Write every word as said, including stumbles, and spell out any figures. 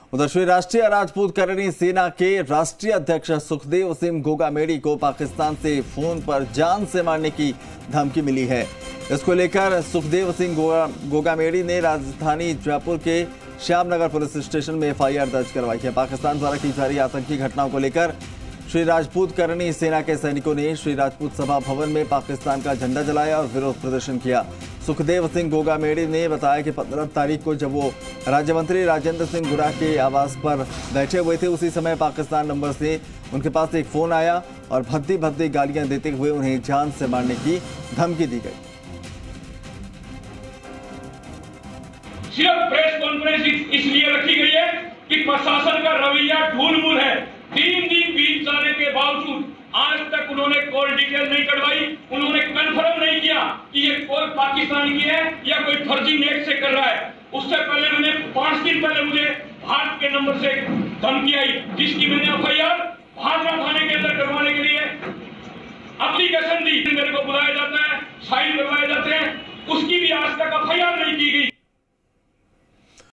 उधर श्री राष्ट्रीय राजपूत करणी सेना के राष्ट्रीय अध्यक्ष सुखदेव सिंह गोगामेड़ी को पाकिस्तान से फोन पर जान से मारने की धमकी मिली है। इसको लेकर सुखदेव सिंह गोगामेड़ी ने राजधानी जयपुर के श्यामनगर पुलिस स्टेशन में एफ आई आर दर्ज करवाई है। पाकिस्तान द्वारा की जा रही आतंकी घटनाओं को लेकर श्री राजपूत करणी सेना के सैनिकों ने श्री राजपूत सभा भवन में पाकिस्तान का झंडा जलाया और विरोध प्रदर्शन किया। सुखदेव सिंह गोगामेड़ी ने बताया कि पंद्रह तारीख को जब वो राज्य मंत्री राजेंद्र सिंह गुरा के आवास पर बैठे हुए थे, उसी समय पाकिस्तान नंबर से उनके पास एक फोन आया और भद्दी भद्दी गालियां देते हुए उन्हें जान से मारने की धमकी दी गई। सिर्फ प्रेस कॉन्फ्रेंस इसलिए रखी गई है कि प्रशासन का रवैया ढूलमूल है। तीन दिन बीत जाने के बावजूद आज तक उन्होंने कॉल डिटेल नहीं कटवाई, उन्होंने कंफर्म नहीं किया कि ये कॉल पाकिस्तान की है या कोई फर्जी नेट से कर रहा है। उससे पहले मैंने पांच दिन पहले मुझे भारत के नंबर से धमकी आई, जिसकी मैंने एफ आई आर भादरा थाने के अंदर करवाने के लिए एप्लीकेशन दी। मेरे को बुलाया जाता है, साइन करवाए जाते हैं,